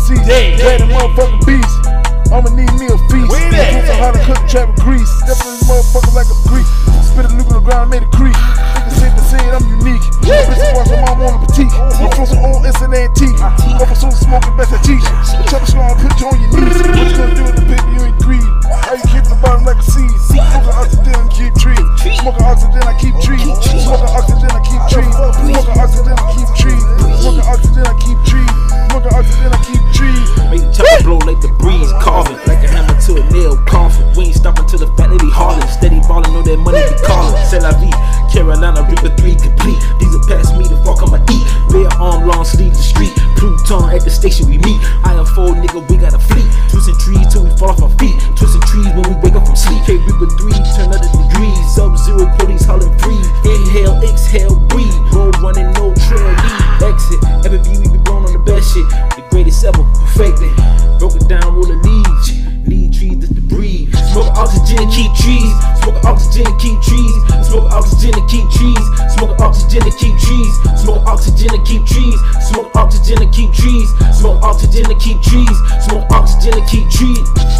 seats. Glad the motherfucking beast. I'ma need me a feast. Put some hot and cook trap with grease. Step in this motherfucker like a Greek. Spit a loop on the ground and made a creek. Niggas safe to say it, I'm unique. Bitch, watch my mom on a petite. I'm from some old instant antique. Over some smoking best at teach. Chopper strong, put you on your knees. What you gonna do with the paper you ain't greed? How you keep the bottom like a seed? Smoking oxygen and keep trees. Smoking oxygen, I keep trees. Smoking oxygen, I keep trees. Smoking oxygen, I keep trees. Smoking oxygen, I keep trees. Smoking oxygen, I keep trees. Make the chopper blow like the breeze, carving like a hammer to a nail, coffin. We ain't stopping till the fat lady hauling. Steady ballin', know that money be calling. C'est la vie, Carolina Reaper 3 complete. These are past me, the fuck I'ma eat. Bare arm, long sleeve, the street. Pluton at the station we meet. I am 4 nigga, we got a fleet. Twisting trees till we fall off our feet. Twisting trees when we wake up from sleep. K Reaper 3, turn other degrees. Sub-zero police hollering free. Inhale, exhale, breathe. Road running, no trail, lead. Exit, every beat we be blowing on the best shit. The greatest ever, perfected. Broke it down, roll the leaves. Lead trees, that's the breeze. Smoke oxygen and keep trees. Smoke oxygen and keep trees. Smoke oxygen and keep trees. Smoke oxygen and keep trees. Smoke oxygen and keep trees. Smoke oxygen and keep trees. Smoke oxygen and keep trees. Smoke oxygen and keep trees.